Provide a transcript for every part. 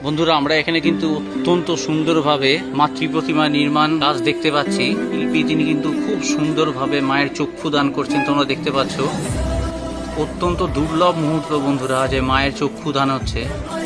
বন্ধুরা, আমরা এখানে কিন্তু অত্যন্ত সুন্দরভাবে মাতৃ প্রতিমা নির্মাণ কাজ দেখতে পাচ্ছি। শিল্পী তিনি কিন্তু খুব সুন্দরভাবে মায়ের চক্ষু দান করছেন, তোমরা দেখতে পাচ্ছ। অত্যন্ত দুর্লভ মুহূর্ত বন্ধুরা, যে মায়ের চক্ষু দান হচ্ছে।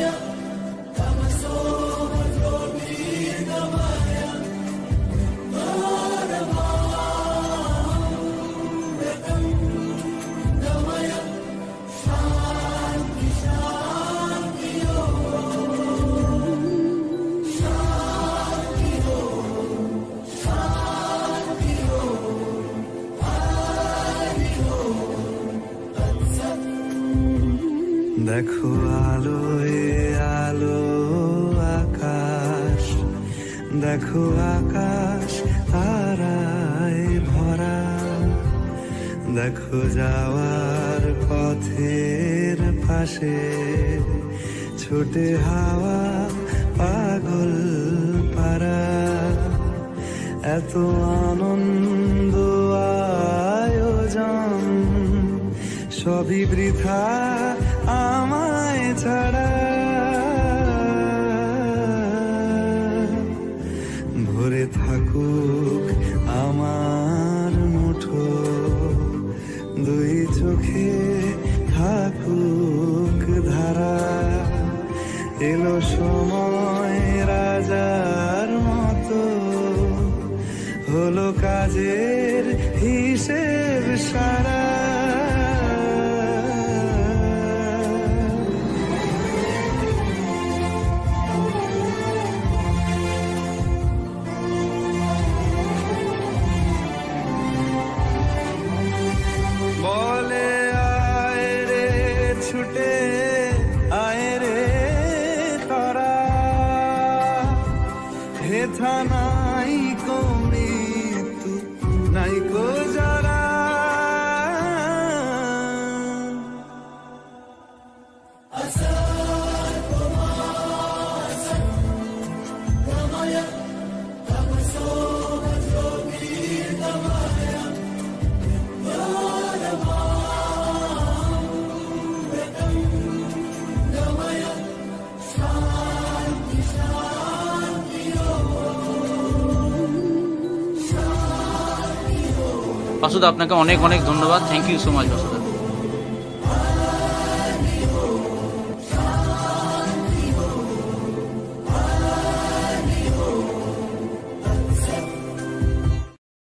দেখো আলোয় আলো আকাশ, দেখো আকাশ তারায় ভরা, দেখো যাওয়ার পথের পাশে ছোটে হাওয়া পাগল পারা। এত আনন্দ আয়োজন সবই বৃথা আমায় ছাড়া। ভরে থাকুক আমার মুঠো, দুই চোখে থাকুক ধারা। এলো সময় রাজার মতো, হলো কাজের হিসেব সারা। বলে আয় রে ছুটে আয় রে তারা, হেথা নাই কো মৃত্যু নাই কো যারা। বাসুদা, আপনাকে অনেক অনেক ধন্যবাদ। Thank you so much বাসুদা।